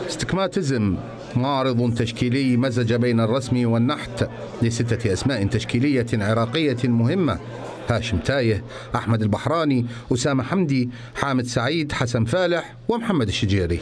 استكماتيزم معرض تشكيلي مزج بين الرسم والنحت لستة أسماء تشكيلية عراقية مهمة: هاشم تايه، أحمد البحراني، أسامة حمدي، حامد سعيد، حسن فالح، ومحمد الشجيري.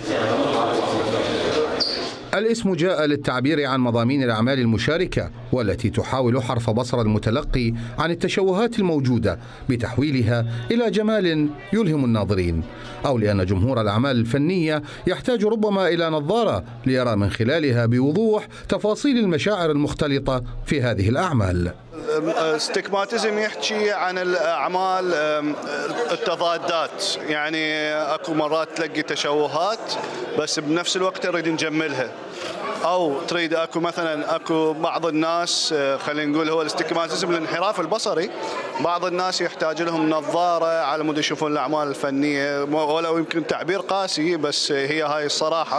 الاسم جاء للتعبير عن مضامين الأعمال المشاركة والتي تحاول حرف بصر المتلقي عن التشوهات الموجودة بتحويلها إلى جمال يلهم الناظرين، أو لأن جمهور الأعمال الفنية يحتاج ربما إلى نظارة ليرى من خلالها بوضوح تفاصيل المشاعر المختلطة في هذه الأعمال. استكماتيزم يحكي عن الأعمال التضادات، يعني اكو مرات تلقي تشوهات بس بنفس الوقت نريد نجملها، او تريد اكو بعض الناس خلينا نقول هو الاستكماتيزم الانحراف البصري، بعض الناس يحتاج لهم نظاره على مود يشوفون الاعمال الفنيه، ولو يمكن تعبير قاسي بس هي هاي الصراحه.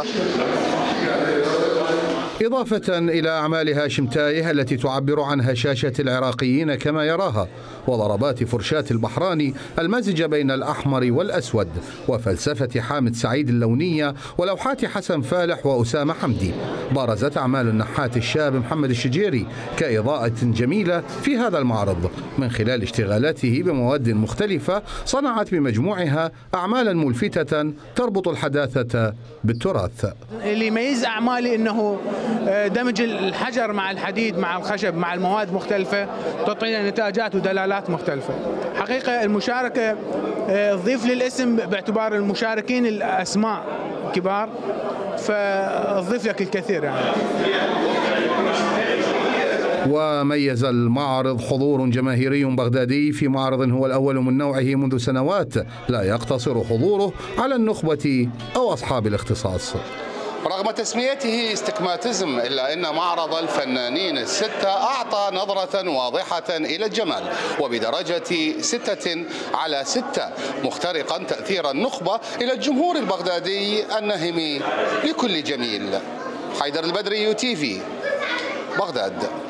إضافة إلى أعمال هاشم تايه التي تعبر عن هشاشة العراقيين كما يراها، وضربات فرشاة البحراني المزج بين الأحمر والأسود، وفلسفة حامد سعيد اللونية، ولوحات حسن فالح وأسامة حمدي، بارزت أعمال النحات الشاب محمد الشجيري كإضاءة جميلة في هذا المعرض من خلال اشتغالاته بمواد مختلفة صنعت بمجموعها أعمالا ملفتة تربط الحداثة بالتراث. اللي يميز أعمالي أنه دمج الحجر مع الحديد مع الخشب مع المواد مختلفة تعطينا نتاجات ودلالات مختلفة. حقيقة المشاركة تضيف للاسم باعتبار المشاركين الأسماء كبار، فتضيف لك الكثير يعني. وميز المعرض حضور جماهيري بغدادي في معرض هو الأول من نوعه منذ سنوات لا يقتصر حضوره على النخبة أو أصحاب الاختصاص. رغم تسميته استكماتيزم إلا أن معرض الفنانين الستة أعطى نظرة واضحة إلى الجمال وبدرجة 6/6، مخترقا تأثير النخبة إلى الجمهور البغدادي النهم لكل جميل. حيدر البدري، UTV، بغداد.